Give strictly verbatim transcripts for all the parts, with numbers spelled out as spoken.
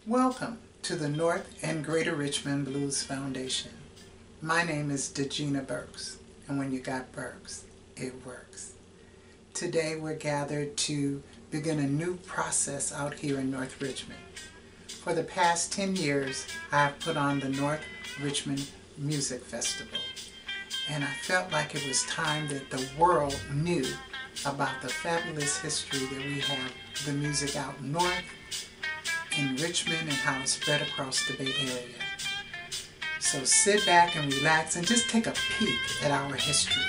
Welcome to the North and Greater Richmond Blues Foundation. My name is Dejeana Burkes, and when you got Burkes, it works. Today we're gathered to begin a new process out here in North Richmond. For the past ten years, I've put on the North Richmond Music Festival, and I felt like it was time that the world knew about the fabulous history that we have, the music out north, in Richmond, and how it's spread across the Bay Area. So sit back and relax and just take a peek at our history.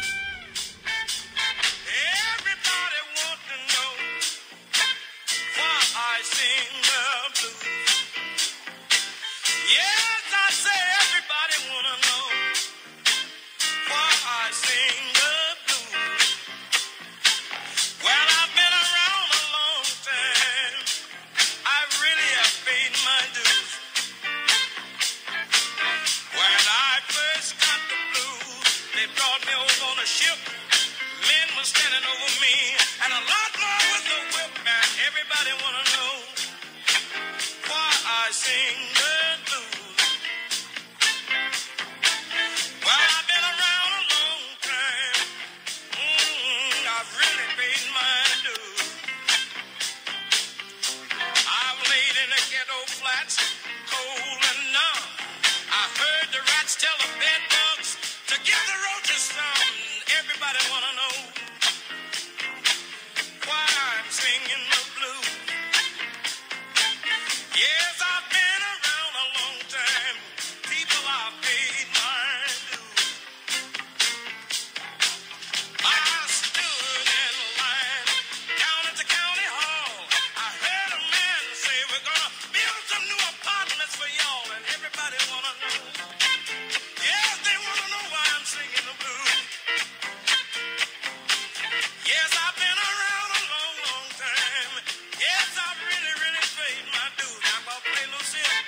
Everybody want to know why I sing the blues. Yes, I say everybody want to know why I sing the blues. Well, I've been around a long time. I really have paid my dues. When I first got the blues, they brought me over on a ship. Men were standing over me, and a lot more with the whip. And everybody wanna know why I sing the blues. Well, I've been around a long time. Mm, I've really paid my dues. I've laid in the ghetto flats, cold and numb. I heard the rats tell the bed bugs to give the roaches some. Everybody wanna know why I'm singing the blues. Yes, I've been around a long time. People, I've paid my dues. I stood in line down at the county hall. I heard a man say, we're gonna build some new apartments for y'all, and everybody wanna know. Yes, they wanna know why I'm singing the blues. Yes, I've been around a long, long time. Yes, I've really, really paid my dues. Now I'm gonna play Lucille.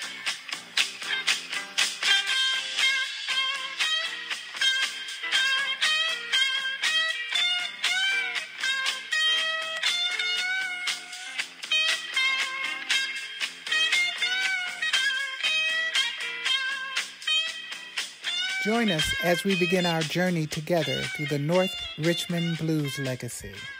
Join us as we begin our journey together through the North Richmond Blues legacy.